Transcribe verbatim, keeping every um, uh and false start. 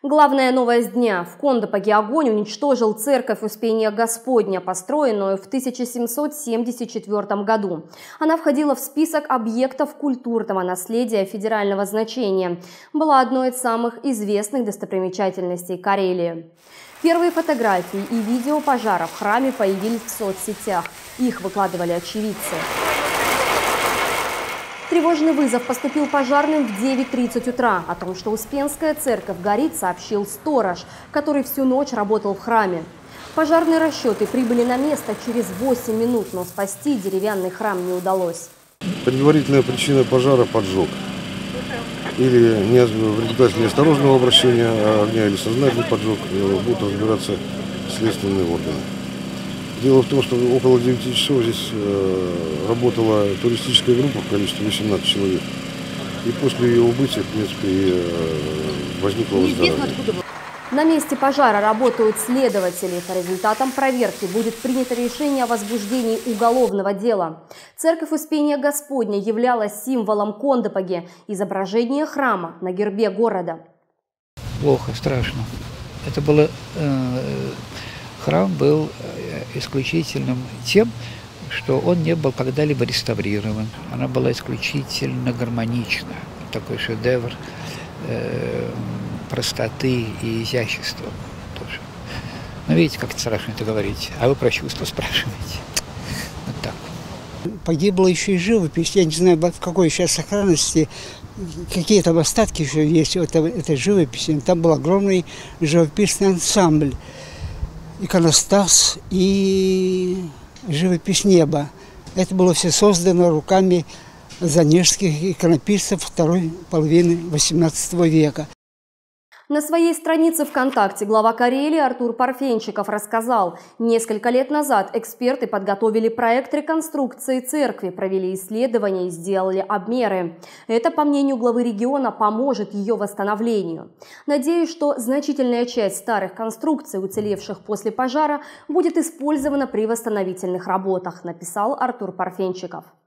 Главная новость дня. В Кондопоге огонь уничтожил церковь Успения Господня, построенную в тысяча семьсот семьдесят четвёртом году. Она входила в список объектов культурного наследия федерального значения. Была одной из самых известных достопримечательностей Карелии. Первые фотографии и видео пожара в храме появились в соцсетях. Их выкладывали очевидцы. Тревожный вызов поступил пожарным в девять тридцать утра. О том, что Успенская церковь горит, сообщил сторож, который всю ночь работал в храме. Пожарные расчеты прибыли на место через восемь минут, но спасти деревянный храм не удалось. Предварительная причина пожара – поджог. Или в результате неосторожного обращения огня или сознательный поджог будут разбираться следственные органы. Дело в том, что около девяти часов здесь э, работала туристическая группа в количестве восемнадцати человек. И после ее убытия, в принципе, э, возникло возгорание. На месте пожара работают следователи. По результатам проверки будет принято решение о возбуждении уголовного дела. Церковь Успения Господня являлась символом Кондопоги, изображение храма на гербе города. Плохо, страшно. Это было... Э, храм был исключительным тем, что он не был когда-либо реставрирован. Она была исключительно гармонична. Такой шедевр э, простоты и изящества тоже. Но видите, как это страшно это говорить. А вы про чувства спрашиваете. Вот так. Погибла еще и живопись. Я не знаю, в какой сейчас сохранности. Какие там остатки еще есть у этой, этой живописи. Там был огромный живописный ансамбль. Иконостас и живопись неба. Это было все создано руками занежских иконописцев второй половины восемнадцатого века. На своей странице ВКонтакте глава Карелии Артур Парфенчиков рассказал, несколько лет назад эксперты подготовили проект реконструкции церкви, провели исследования и сделали обмеры. Это, по мнению главы региона, поможет ее восстановлению. Надеюсь, что значительная часть старых конструкций, уцелевших после пожара, будет использована при восстановительных работах, написал Артур Парфенчиков.